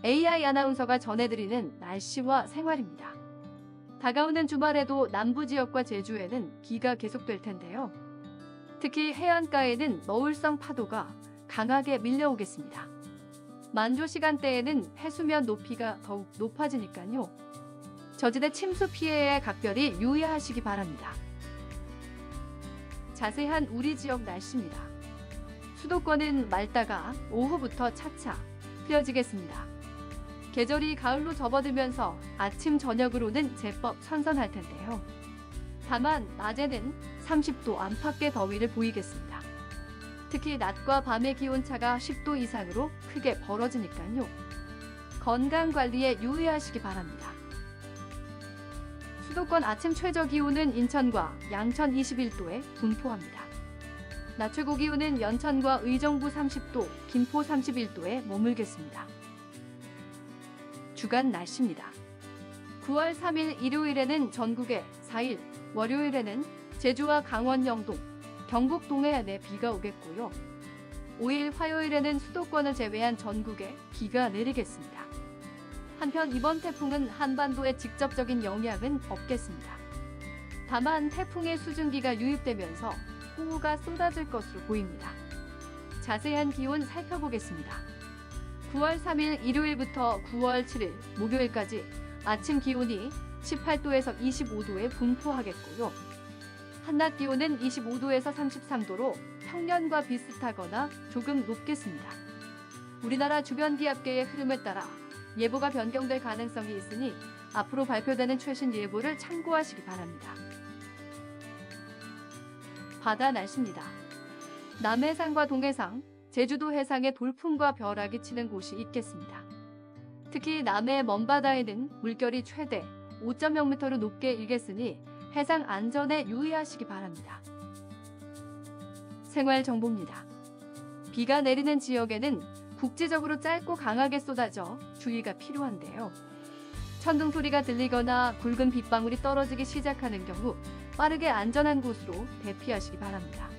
AI 아나운서가 전해드리는 날씨와 생활입니다. 다가오는 주말에도 남부 지역과 제주에는 비가 계속될 텐데요. 특히 해안가에는 너울성 파도가 강하게 밀려오겠습니다. 만조 시간대에는 해수면 높이가 더욱 높아지니까요. 저지대 침수 피해에 각별히 유의하시기 바랍니다. 자세한 우리 지역 날씨입니다. 수도권은 맑다가 오후부터 차차 흐려지겠습니다. 계절이 가을로 접어들면서 아침 저녁으로는 제법 선선할 텐데요. 다만 낮에는 30도 안팎의 더위를 보이겠습니다. 특히 낮과 밤의 기온차가 10도 이상으로 크게 벌어지니까요. 건강관리에 유의하시기 바랍니다. 수도권 아침 최저 기온은 인천과 양천 21도에 분포합니다. 낮 최고 기온은 연천과 의정부 30도, 김포 31도에 머물겠습니다. 주간 날씨입니다. 9월 3일 일요일에는 전국에, 4일 월요일에는 제주와 강원 영동, 경북 동해안에 비가 오겠고요. 5일 화요일에는 수도권을 제외한 전국에 비가 내리겠습니다. 한편 이번 태풍은 한반도에 직접적인 영향은 없겠습니다. 다만 태풍의 수증기가 유입되면서 호우가 쏟아질 것으로 보입니다. 자세한 기온 살펴보겠습니다. 9월 3일 일요일부터 9월 7일 목요일까지 아침 기온이 18도에서 25도에 분포하겠고요. 한낮 기온은 25도에서 33도로 평년과 비슷하거나 조금 높겠습니다. 우리나라 주변 기압계의 흐름에 따라 예보가 변경될 가능성이 있으니 앞으로 발표되는 최신 예보를 참고하시기 바랍니다. 바다 날씨입니다. 남해상과 동해상, 제주도 해상에 돌풍과 벼락이 치는 곳이 있겠습니다. 특히 남해 먼바다에는 물결이 최대 5.0m로 높게 일겠으니 해상 안전에 유의하시기 바랍니다. 생활 정보입니다. 비가 내리는 지역에는 국지적으로 짧고 강하게 쏟아져 주의가 필요한데요. 천둥 소리가 들리거나 굵은 빗방울이 떨어지기 시작하는 경우 빠르게 안전한 곳으로 대피하시기 바랍니다.